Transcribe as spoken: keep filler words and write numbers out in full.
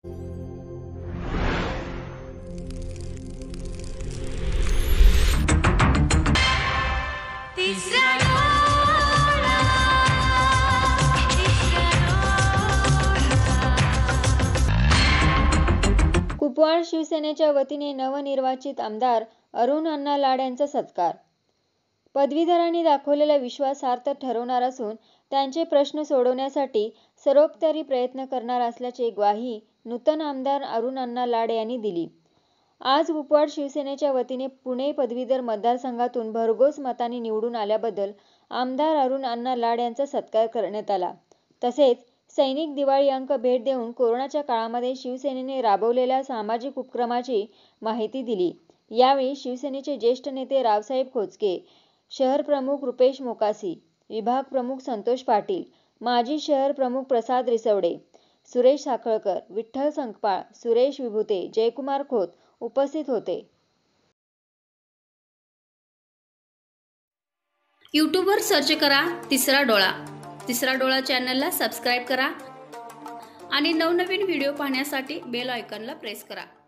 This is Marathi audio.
कुपवाड शिवसेनेच्या वतीने नवनिर्वाचित आमदार अरुण अण्णा लाड यांचा सत्कार. पदवीधरांनी दाखवलेला विश्वास सार्थ ठरवणार असून त्यांचे प्रश्न सोडवण्यासाठी सर्वोपरी प्रयत्न करणार असल्याची ग्वाही नूतन आमदार अरुण अण्णा लाड यांनी दिली. आज कुपवाड शिवसेनेच्या वतीने पुणे पदवीधर मतदारसंघातून भरघोस मतांनी निवडून आल्याबद्दल आमदार अरुण अण्णा लाड यांचा सत्कार करण्यात आला. तसेच सैनिक दिवाळी अंक भेट देऊन कोरोनाच्या काळामध्ये शिवसेनेने राबवलेल्या सामाजिक उपक्रमाची माहिती दिली. यावेळी शिवसेनेचे ज्येष्ठ नेते रावसाहेब खोचके, शहर प्रमुख रुपेश मोकासी, विभाग प्रमुख संतोष पाटील, माजी शहर प्रमुख प्रसाद रिसवडे, सुरेश साखळकर, विठ्ठल संकपाळ, सुरेश विभूते, जयकुमार खोत उपस्थित होते. यूट्यूबवर सर्च करा तिसरा डोळा. तिसरा डोळा चॅनलला सबस्क्राईब करा आणि नवनवीन व्हिडिओ पाहण्यासाठी बेल आयकॉनला प्रेस करा.